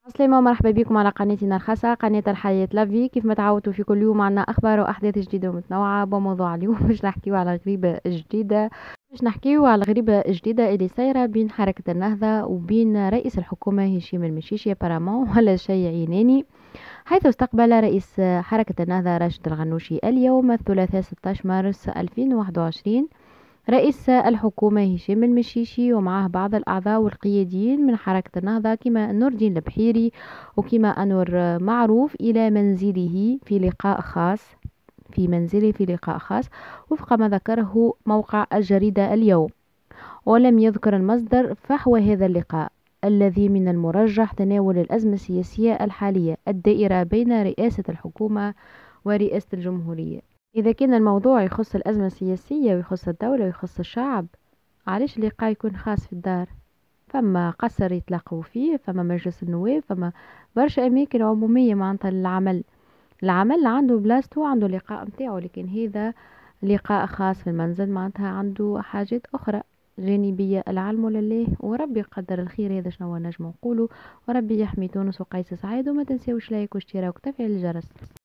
السلامة ومرحبا بكم على قناتنا الخاصة قناة الحياة لافي. كيف ما تعودتوا في كل يوم عنا أخبار وأحداث جديدة ومتنوعة. بموضوع اليوم باش نحكيو على غريبة جديدة، اللي صايرة بين حركة النهضة وبين رئيس الحكومة هشام المشيشي ابارامون ولا شيء عيناني. حيث استقبل رئيس حركة النهضة راشد الغنوشي اليوم الثلاثاء 16 مارس 2021 رئيس الحكومة هشام المشيشي ومعه بعض الأعضاء والقياديين من حركة النهضة كما نور الدين البحيري وكما أنور معروف إلى منزله في لقاء خاص وفق ما ذكره موقع الجريدة اليوم. ولم يذكر المصدر فحوى هذا اللقاء الذي من المرجح تناول الأزمة السياسية الحالية الدائرة بين رئاسة الحكومة ورئاسة الجمهورية. إذا كان الموضوع يخص الأزمة السياسية ويخص الدولة ويخص الشعب، علاش اللقاء يكون خاص في الدار؟ فما قصر يتلاقوا فيه، فما مجلس النواب، فما برشا أماكن عمومية معناتها العمل عنده بلاصتو، عنده لقاء متاعه. لكن هذا لقاء خاص في المنزل معناتها عنده حاجات أخرى جانبية. العلم لله وربي قدر الخير. هذا شنو نجم نقوله. وربي يحمي تونس وقيس سعيد. وما تنساوش لايك واشتراك وتفعيل الجرس.